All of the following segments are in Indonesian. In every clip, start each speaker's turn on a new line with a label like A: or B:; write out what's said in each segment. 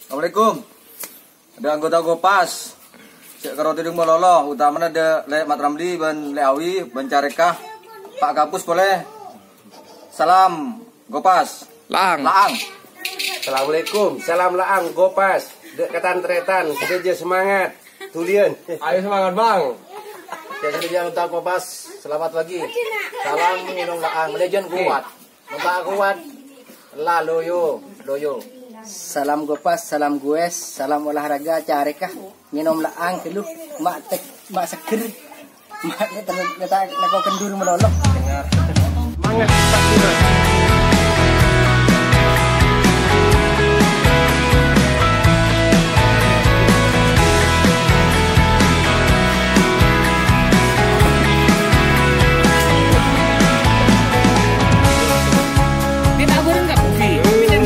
A: Assalamualaikum. Ada anggota Gopas. Cek karo tidung melolo, utamanya ada Le Mat Ramli, Ben Leawi, Ben Carekah, Pak Kapus boleh. Salam Gopas.
B: Laang.
C: Assalamualaikum, salam Laang Gopas. Dek ketan-tretan, kerja semangat. Tulian.
B: Ayo semangat bang.
D: Jadi dia untuk Gopas, selamat pagi. Salam minum Laang, legend kuat. Mbak kuat. La loyo.
E: Salam Gopas, salam Gues, salam olahraga Carekah, minum Laang keluh, mak seger, mak kita kendur menolong.
C: Semangat Pak Dimas.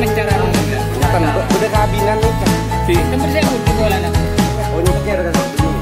C: Udah kabinan nih.
B: Si.
C: Oh, nyukir kan.